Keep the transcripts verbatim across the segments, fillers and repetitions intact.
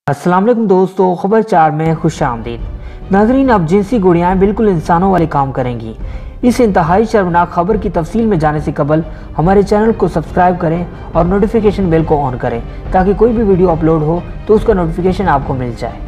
अस्सलाम वालेकुम दोस्तों, खबर चार में खुश आमदीद। नाजरीन, अब जिनसी गुड़ियाएँ बिल्कुल इंसानों वाले काम करेंगी। इस इंतहाई शर्मनाक खबर की तफसील में जाने से कबल हमारे चैनल को सब्सक्राइब करें और नोटिफिकेशन बेल को ऑन करें ताकि कोई भी वीडियो अपलोड हो तो उसका नोटिफिकेशन आपको मिल जाए।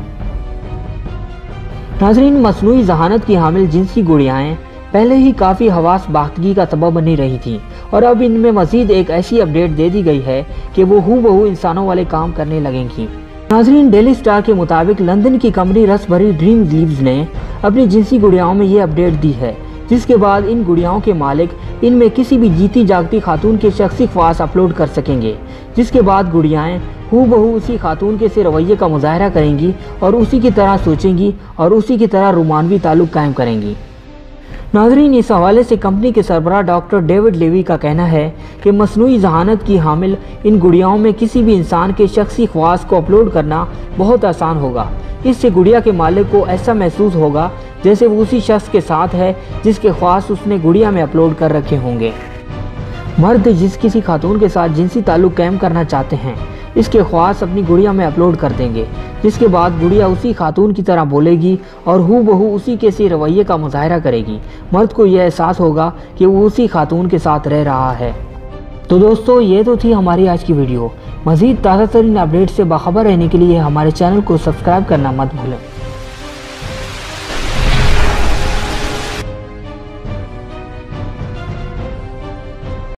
नाजरीन, मसनूई जहानत की हामिल जिनसी गुड़ियाएँ पहले ही काफ़ी हवास बाख्तगी का सबब बनी रही थी और अब इनमें मजीद एक ऐसी अपडेट दे दी गई है कि वो हूबहू इंसानों वाले काम करने लगेंगी। नाजरीन, डेली स्टार के मुताबिक लंदन की कंपनी रस भरी ड्रीम लीव्स ने अपनी जिनसी गुड़ियाओं में ये अपडेट दी है, जिसके बाद इन गुड़ियाओं के मालिक इनमें किसी भी जीती जागती खातून के शख्सी ख्वास अपलोड कर सकेंगे, जिसके बाद गुड़ियाएँ हूबहू उसी खातून के से रवैये का मुजाहरा करेंगी और उसी की तरह सोचेंगी और उसी की तरह रोमानवी ताल्लुक कायम करेंगी। नाजरीन, इस हवाले से कंपनी के सरबराह डॉक्टर डेविड लेवी का कहना है कि मसनूई जहानत की हामिल इन गुड़ियाओं में किसी भी इंसान के शख्सी ख्वास को अपलोड करना बहुत आसान होगा। इससे गुड़िया के मालिक को ऐसा महसूस होगा जैसे वो उसी शख्स के साथ है जिसके ख्वास उसने गुड़िया में अपलोड कर रखे होंगे। मर्द जिस किसी खातून के साथ जिनसी ताल्लुक कायम करना चाहते हैं, इसके ख्वास अपनी गुड़िया में अपलोड कर देंगे, जिसके बाद गुड़िया उसी खातून की तरह बोलेगी और हूबहू उसी के सी रवैये का मुजाहरा करेगी। मर्द को यह एहसास होगा कि वो उसी खातून के साथ रह रहा है। तो दोस्तों, ये तो थी हमारी आज की वीडियो। मज़ीद ताज़ा तरीन अपडेट से बाखबर रहने के लिए हमारे चैनल को सब्सक्राइब करना मत भूलें।